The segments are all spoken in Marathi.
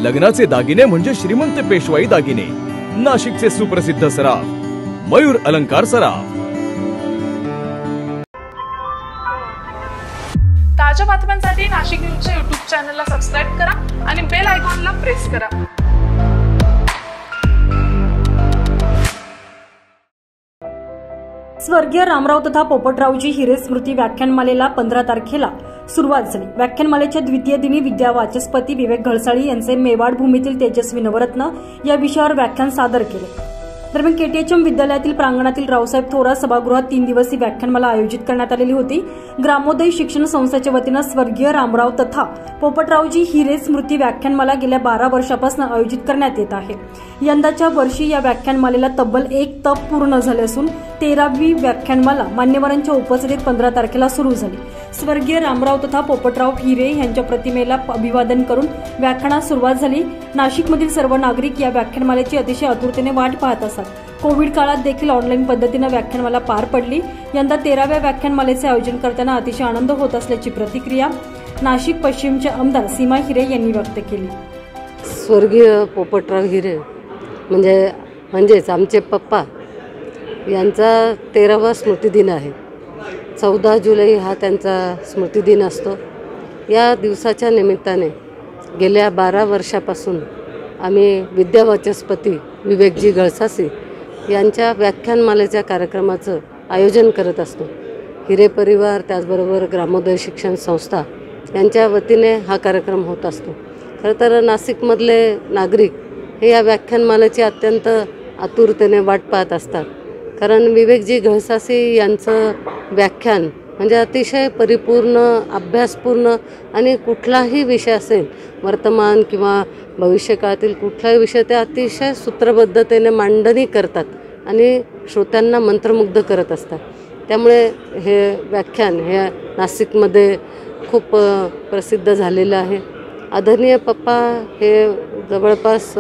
लग्नाचे दागिने म्हणजे श्रीमंत पेशवाई दागिने, नाशिकचे सुप्रसिद्ध सराफ मयूर अलंकार सराफ। ताज्या बातम्यांसाठी नाशिक न्यूजच्या YouTube चॅनलला सबस्क्राइब करा आणि बेल आयकॉनला प्रेस करा। स्वर्गीय रामराव तथा पोपटरावजी हिरे स्मृती व्याख्यानमालेला 15 तारखेला सुरुवात झाली। व्याख्यानमालेच्या द्वितीय दिनी विद्या वाचस्पती विवेक घळसाळी यांचे मेवाड भूमीतील तेजस्वी नवरत्न या विषयावर व्याख्यान सादर केले। दरम्यान केटीएचएम विद्यालयातील प्रांगणातील रावसाहेब थोरात सभागृहात 3 दिवसीय व्याख्यानमाला आयोजित करण्यात आलेली होती। ग्रामोदय शिक्षण संस्थेच्या वतीने स्वर्गीय रामराव तथा पोपटरावजी हिरे स्मृती व्याख्यानमाला गेल्या 12 वर्षापासून आयोजित करण्यात येत आहे। यंदाच्या वर्षी या व्याख्यानमालेला तब्बल 1 तप पूर्ण झाले असून 13वी व्याख्यानमाला मान्यवरांच्या उपस्थितीत 15 तारखेला सुरू झाली। स्वर्गीय रामराव तथा पोपटराव हिरे यांच्या प्रतिमेला अभिवादन करून व्याख्यानास सुरुवात झाली। नाशिकमधील सर्व नागरिक या व्याख्यानमालेची अतिशय आतुरतेने वाट पाहत असतात। कोविड काळात देखील ऑनलाईन पद्धतीने व्याख्यानमाला पार पडली। यंदा 13व्या व्याख्यानमालेचे आयोजन करताना अतिशय आनंद होत असल्याची प्रतिक्रिया नाशिक पश्चिमचे आमदार सीमा हिरे यांनी व्यक्त केली। स्वर्गीय पोपटराव हिरे म्हणजेच आमचे पप्पा यांचा 13वा स्मृतिदिन आहे। 14 जुलै हा त्यांचा स्मृतिदिन असतो। या दिवसाच्या निमित्ताने गेल्या 12 वर्षापासून आम्ही विद्या वाचस्पती विवेकजी घळसासी यांच्या व्याख्यानमालेच्या कार्यक्रमाचं आयोजन करत असतो। हिरे परिवार त्याचबरोबर ग्रामोदय शिक्षण संस्था यांच्या वतीने हा कार्यक्रम होत असतो। खरं तर नाशिकमधले नागरिक हे या व्याख्यानमालेची अत्यंत आतुरतेने वाट पाहत असतात, कारण विवेकजी घळसासी यांचं व्याख्यान म्हणजे अतिशय परिपूर्ण, अभ्यासपूर्ण आणि कुठलाही विषय असेल, वर्तमान किंवा भविष्यकाळातील कुठलाही विषय ते अतिशय सूत्रबद्धतेने मांडणी करतात आणि श्रोत्यांना मंत्रमुग्ध करत असतात। त्यामुळे हे व्याख्यान हे नाशिकमध्ये खूप प्रसिद्ध झालेलं आहे। आदरणीय पप्पा हे जवळपास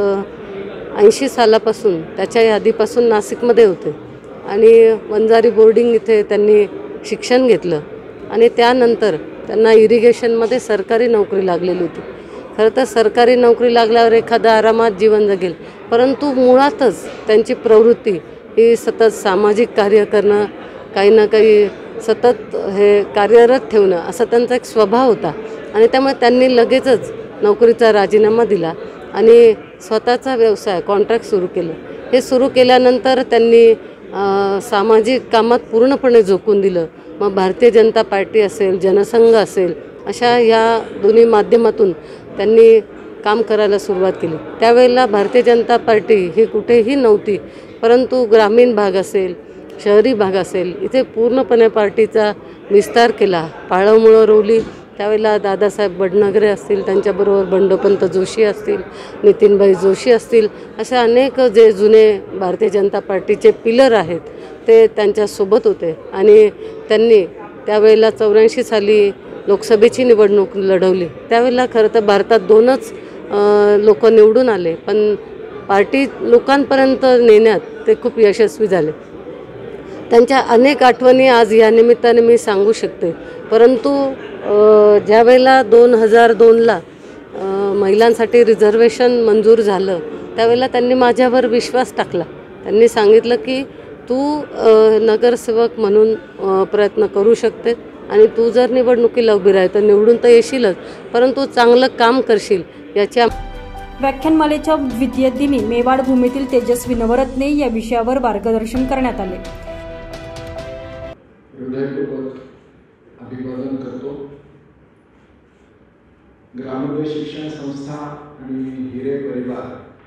80 सालापासून त्याच्या यादीपासून नाशिकमध्ये होते आणि वंजारी बोर्डिंग इथे त्यांनी शिक्षण घेतलं आणि त्यानंतर त्यांना इरिगेशनमध्ये सरकारी नोकरी लागलेली होती। खरं तर सरकारी नोकरी लागल्यावर एखादा आरामात जीवन जगेल, परंतु मुळातच त्यांची प्रवृत्ती ही सतत सामाजिक कार्य करणं, काही ना काही सतत हे कार्यरत ठेवणं असा त्यांचा एक स्वभाव होता आणि त्यामुळे त्यांनी लगेचच नोकरीचा राजीनामा दिला आणि स्वतःचा व्यवसाय कॉन्ट्रॅक्ट सुरू केलं। हे सुरू केल्यानंतर त्यांनी सामाजिक कामात पूर्णपणे झोकून दिलं। मग भारतीय जनता पार्टी असेल, जनसंघ असेल, अशा या दोन्ही माध्यमातून त्यांनी काम करायला सुरुवात केली। त्यावेळेला भारतीय जनता पार्टी ही कुठेही नव्हती, परंतु ग्रामीण भाग असेल, शहरी भाग असेल, इथे पूर्णपणे पार्टीचा विस्तार केला, पाळंमुळं रोवली। त्यावेळेला दादासाहेब वडनगरे असतील, त्यांच्याबरोबर बंडोपंत जोशी असतील, नितीनभाई जोशी असतील, असे अनेक जे जुने भारतीय जनता पार्टीचे पिलर आहेत ते त्यांच्यासोबत होते आणि त्यांनी त्यावेळेला 84 साली लोकसभेची निवडणूक लढवली। त्यावेळेला खरं तर भारतात 2च लोक निवडून आले, पण पार्टी लोकांपर्यंत नेण्यात ते खूप यशस्वी झाले। त्यांच्या अनेक आठवणी आज या निमित्ताने मी सांगू शकते, परंतु ज्यावेळेला 2002ला महिलांसाठी रिझर्वेशन मंजूर झालं त्यावेळेला त्यांनी माझ्यावर विश्वास टाकला। त्यांनी सांगितलं की तू नगरसेवक म्हणून प्रयत्न करू शकते आणि तू जर निवडणुकीला उभी राही तर निवडून तर येशीलच, परंतु चांगलं काम करशील याच्या। व्याख्यानमालेच्या द्वितीय दिनी मेवाड भूमीतील तेजस्वी नवरत्ने या विषयावर मार्गदर्शन करण्यात आले। अभिवादन करतो। ग्रामोदय शिक्षण संस्था आणि हिरे परिवार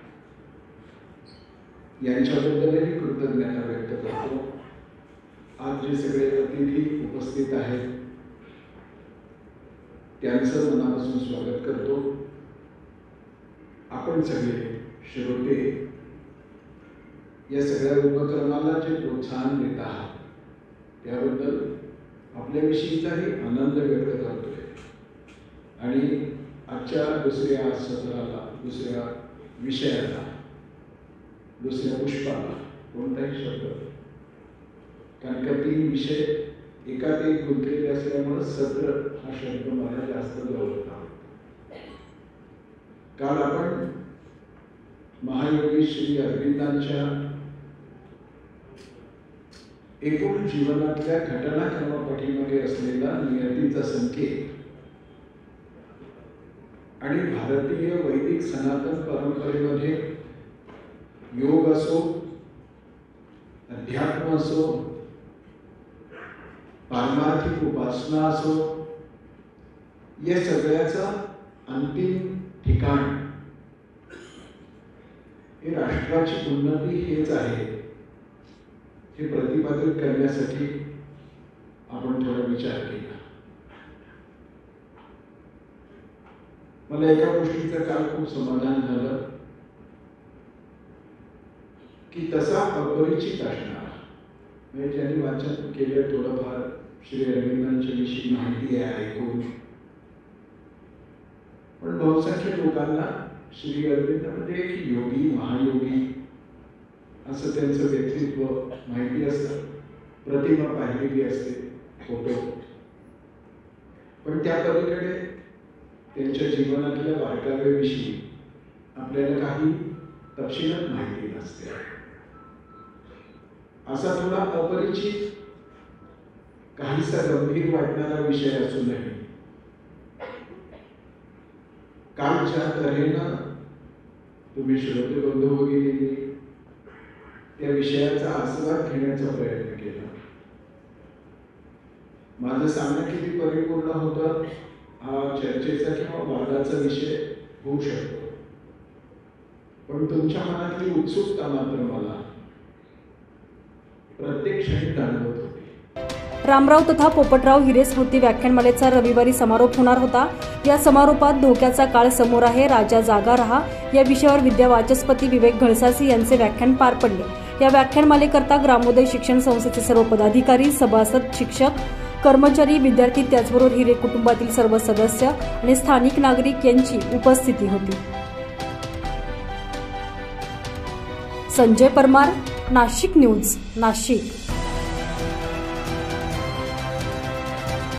यांच्याबद्दलही कृतज्ञता व्यक्त करतो। आज जे सगळे अतिथी उपस्थित आहेत त्यांचं मनापासून स्वागत करतो। आपण सगळे श्रोते या सगळ्या उपक्रमाला जे प्रोत्साहन देत आहात त्याबद्दल आपल्याविषयीचाही आनंद व्यक्त करतोय आणि आजच्या दुसऱ्या सत्राला, दुसऱ्या विषयाला, दुसऱ्या पुष्पाला कोणताही शब्द, कारण का 3 विषय एकात एक गुंतलेले असल्यामुळे सत्र हा शब्द मला जास्त जवळता। काल आपण महायोगी श्री अरविंदांच्या एकूण जीवनातल्या घटनाक्रमापाठीमागे असलेला नियतीचा संकेत आणि भारतीय वैदिक सनातन परंपरेमध्ये योग असो, अध्यात्म असो, पारमार्थिक उपासना असो, या सगळ्याचं अंतिम ठिकाण हे राष्ट्राची उन्नती हेच आहे हे प्रतिपादित करण्यासाठी आपण थोडा विचार केला. मला एका गोष्टीचं काल खूप समाधान झालं की तसा अपरिचित असणार, म्हणजे ज्यांनी वाचन केलं थोडंफार श्री अरविंदांच्या विषयी माहिती आहे ऐकून, पण बहुसंख्य लोकांना श्री अरविंद म्हणजे एक योगी, महायोगी असं त्यांचं व्यक्तित्व माहिती असतं, प्रतिमा पाहिलेली असते, फोटो, पण त्या पलीकडे त्यांच्या जीवनातल्या वारकाव्याविषयी आपल्याला काही तपशीलच माहिती नसते. असा थोडा अपरिचित, काहीसा गंभीर वाटणारा विषय असूनही काल ज्या तऱ्हेनं तुम्ही श्रोते बंधू भगिनींनी त्या विषयाचा आस्वाद घेण्याचा प्रयत्न केला. माझं सांगणं किती परिपूर्ण होतं हा चर्चेचा किंवा वादाचा विषय होऊ शकतो, पण तुमच्या मनातली उत्सुकता मात्र मला प्रत्येक क्षणी जाणवत होती. रामराव तथा पोपटराव हिरे स्मृती व्याख्यानमालेचा रविवारी समारोप होणार होता. या समारोपात धोक्याचा काळ समोर आहे, राजा जागा रहा या विषयावर विद्या वाचस्पती विवेक घळसासी यांचे व्याख्यान पार पडले. या व्याख्यानमालेकरता ग्रामोदय शिक्षण संस्थेचे सर्व पदाधिकारी, सभासद, शिक्षक, कर्मचारी, विद्यार्थी, त्याचबरोबर हिरे कुटुंबातील सर्व सदस्य आणि स्थानिक नागरिक यांची उपस्थिती होती. संजय परमार, नाशिक न्यूज, नाशिक.